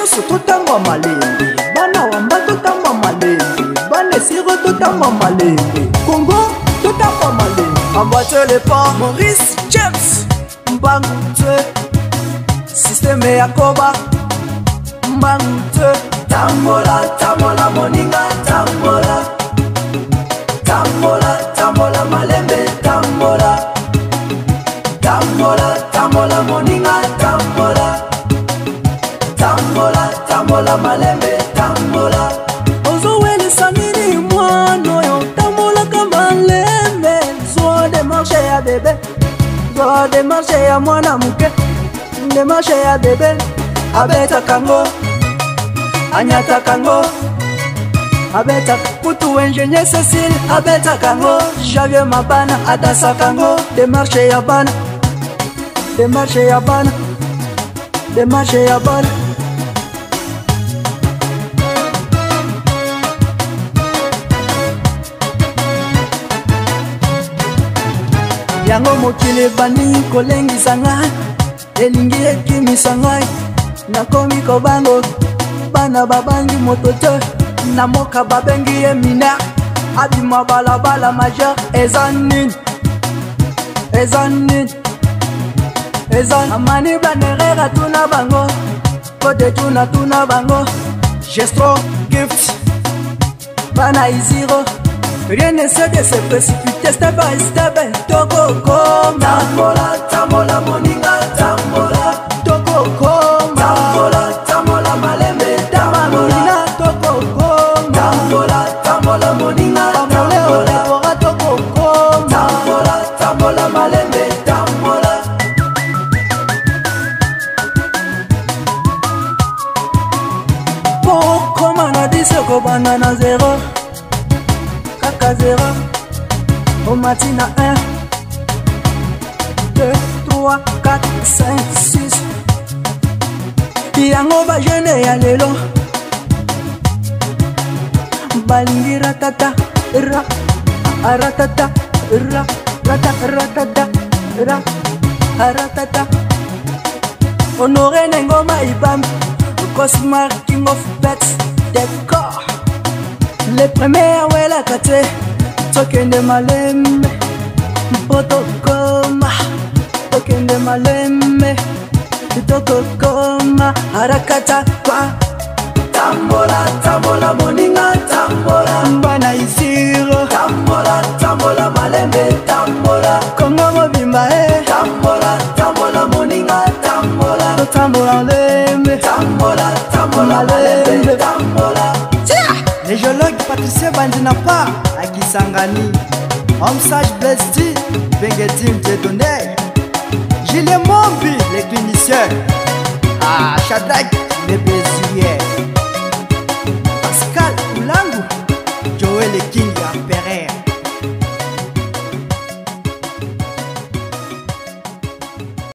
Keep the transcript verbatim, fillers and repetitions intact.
nyonso totamba malembe, bana wamba totamba malembe, bana esiro totamba malembe, Congo totamba malembe. Emboîtez les pas, Maurice James Mbangute, système ya koba Mbangute. Tambola, tambola moninga, tambola, tambola, tambola malembe, tambola, tambola, tambola moninga, tambola, tambola, tambola malembe, tambola. Ozo wele sanini mwano yo, tambola kamalembe. Zo de marche ya bébé, zo de marche ya mwana muke, de marche ya bébé, abeta kango, anyata kango, abeta kutu ingénieur Cécile, abeta kango, Javier Mabana, adasa kango, de marche ya bana, de marche ya bana, de marche ya bana. Yango mokili bani kolengisa ngai, elingi ekimisa ngai, nakomi kobango, bana babangi moto te, na moka babengi ye mineur, abima balabala majeur, eza nini, eza nini, eza amani banerera tuna bango, kote tuna tuna bango, Gestro Gift, bana iziro. Rien ne sait de se précipiter, step by step, toko koma. Tambola, tambola moninga, tambola, toko koma. Tambola, tambola malembe, tambola, toko koma. Tambola, tambola moninga, tambola, toko koma. Tambola, tambola malembe, tambola. Pokoma na disoko banana zero. Zéro, au matin à un, deux, trois, quatre, cinq, six. Yango ba jeune ya lelo, balingi ratata, ra, ratata, ra, rata, ratata, ra, ratata. Honoré Nengoma Ibam, Cosmar King of Pets, décor. Les premiers ouais la kate, tokende malembe, poto koma, tokende malembe, toko koma, harakata kwa. Tambola, tambola moninga, tambola, mbana isiro, tambola, tambola malembe, tambola, kongo mobimba eh, tambola, tambola moninga, tambola, tambola lembe, tambola, tambola lembe, tambola. Les géologues Patricia Bandinapa, Akisangani, Homme Sage Blesti, Bengetim Tedonné, Gilles Mombi, les cliniciens, ah, Shadrach, les Béziers.